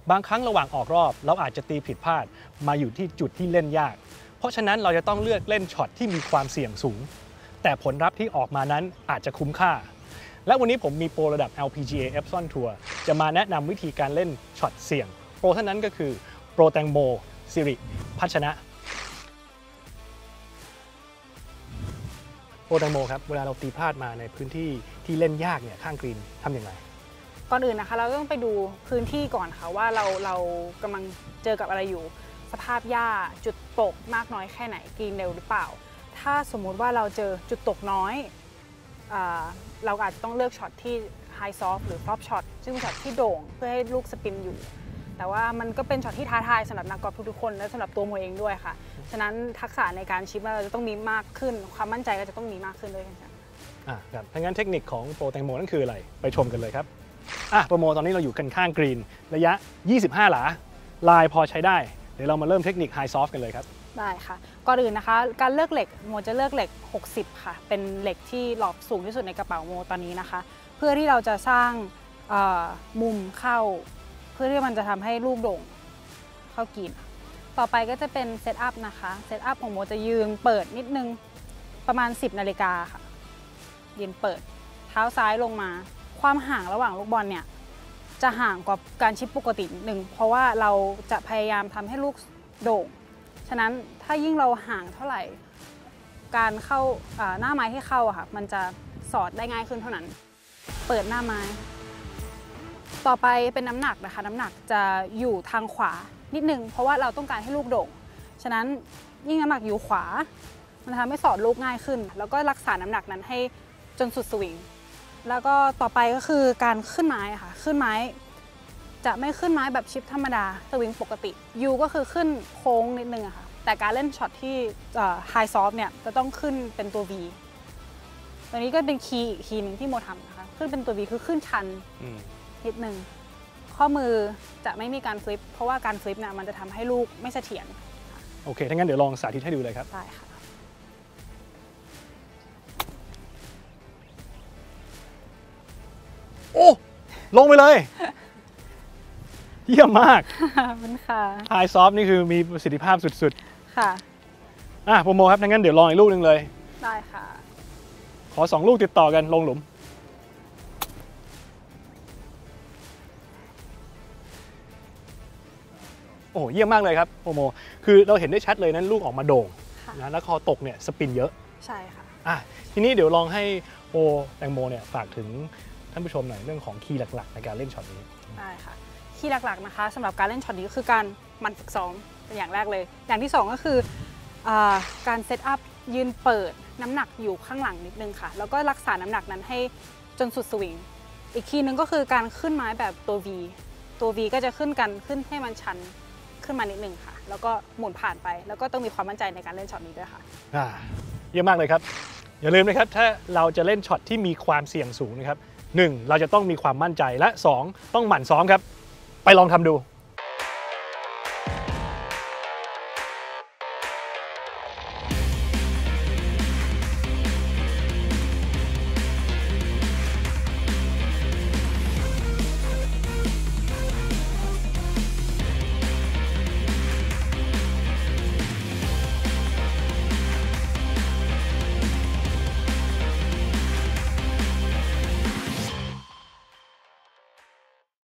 บางครั้งระหว่างออกรอบเราอาจจะตีผิดพลาดมาอยู่ที่จุดที่เล่นยากเพราะฉะนั้นเราจะต้องเลือกเล่นช็อตที่มีความเสี่ยงสูงแต่ผลลัพธ์ที่ออกมานั้นอาจจะคุ้มค่าและวันนี้ผมมีโปรระดับ LPGA Epson Tour จะมาแนะนำวิธีการเล่นช็อตเสี่ยงโปรท่านนั้นก็คือโปรแตงโมสิริพัชนะโปรแตงโมครับเวลาเราตีพลาดมาในพื้นที่ที่เล่นยากเนี่ยข้างกรีนทำอย่างไรก่อนอื่นนะคะเราต้องไปดูพื้นที่ก่อนค่ะว่าเรากำลังเจอกับอะไรอยู่สภาพหญ้าจุดตกมากน้อยแค่ไหนกรีนเร็วหรือเปล่าถ้าสมมุติว่าเราเจอจุดตกน้อยเราอาจจะต้องเลือกช็อตที่ไฮซอฟหรือฟลอปช็อตซึ่งเป็นช็อตที่โด่งเพื่อให้ลูกสปินอยู่แต่ว่ามันก็เป็นช็อตที่ท้าทายสำหรับนักกอล์ฟทุกๆคนและสำหรับตัวโมเองด้วยค่ะฉะนั้นทักษะในการชิปเราจะต้องมีมากขึ้นความมั่นใจก็จะต้องมีมากขึ้นด้วยค่ะครับถ้างั้นเทคนิคของโปรแตงโมนั่นคืออะไรไปชมกันเลยครับโปรโมตอนนี้เราอยู่กันข้างกรีนระยะ25 หลาลายพอใช้ได้เดี๋ยวเรามาเริ่มเทคนิคไฮซอฟกันเลยครับได้ค่ะก่อนอื่นนะคะการเลือกเหล็กโมจะเลือกเหล็ก60ค่ะเป็นเหล็กที่หลอมสูงที่สุดในกระเป๋าโมตอนนี้นะคะเพื่อที่เราจะสร้างมุมเข้าเพื่อที่มันจะทำให้ลูกโด่งเข้ากรีนต่อไปก็จะเป็นเซตอัพนะคะเซตอัพของโมจะยืนเปิดนิดนึงประมาณ10 นาฬิกาค่ะยืนเปิดเท้าซ้ายลงมาความห่างระหว่างลูกบอลเนี่ยจะห่างกว่าการชิปปกตินิดนึงเพราะว่าเราจะพยายามทำให้ลูกโด่งฉะนั้นถ้ายิ่งเราห่างเท่าไหร่การเข้าหน้าไม้ที่เข้าค่ะมันจะสอดได้ง่ายขึ้นเท่านั้นเปิดหน้าไม้ต่อไปเป็นน้ำหนักนะคะน้ำหนักจะอยู่ทางขวานิดนึงเพราะว่าเราต้องการให้ลูกโด่งฉะนั้นยิ่งน้ำหนักอยู่ขวามันทำให้สอดลูกง่ายขึ้นแล้วก็รักษาน้ำหนักนั้นให้จนสุดสวิงแล้วก็ต่อไปก็คือการขึ้นไม้ค่ะขึ้นไม้จะไม่ขึ้นไม้แบบชิปธรรมดาสวิงปกติยูก็คือขึ้นโค้งนิดนึงอะค่ะแต่การเล่นช็อตที่ไฮซอฟเนี่ยจะต้องขึ้นเป็นตัว V ตัวนี้ก็เป็นคีย์อีกคีย์หนึ่งที่โมทำนะคะขึ้นเป็นตัว V คือขึ้นชันนิดนึงข้อมือจะไม่มีการฟลิปเพราะว่าการฟลิปเนี่ยมันจะทำให้ลูกไม่เสถียรโอเคถ้างั้นเดี๋ยวลองสาธิตให้ดูเลยครับได้ค่ะโอ้ลงไปเลยเยี่ยมมากขอบคุณค่ะไฮซอฟนี่คือมีประสิทธิภาพสุดๆค่ะโปรโมครับงั้นเดี๋ยวลองอีกลูกนึงเลยได้ค่ะขอ2 ลูกติดต่อกันลงหลุมโอ้เยี่ยมมากเลยครับโปรโมคือเราเห็นได้ชัดเลยนั้นลูกออกมาโด่งนะแล้วคอตกเนี่ยสปินเยอะใช่ค่ะทีนี้เดี๋ยวลองให้โปรแตงโมเนี่ยฝากถึงท่านผู้ชมหน่อยเรื่องของคีย์หลักๆในการเล่นช็อตนี้ได้ค่ะคีย์หลักๆนะคะสำหรับการเล่นช็อตนี้ก็คือการหมั่นฝึกซ้อมเป็นอย่างแรกเลยอย่างที่2ก็คือการเซตอัพยืนเปิดน้ำหนักอยู่ข้างหลังนิดนึงค่ะแล้วก็รักษาน้ำหนักนั้นให้จนสุดสวิงอีกคีย์นึงก็คือการขึ้นไม้แบบตัว V ตัว V ก็จะขึ้นให้มันชันขึ้นมานิดนึงค่ะแล้วก็หมุนผ่านไปแล้วก็ต้องมีความมั่นใจในการเล่นช็อตนี้ด้วยค่ะเยี่ยมมากเลยครับอย่าลืมนะครับถ้าเราจะเล่นช็อตที่มีความเสี่ยงสูงนะครับ1เราจะต้องมีความมั่นใจและ2ต้องหมั่นซ้อมครับไปลองทำดู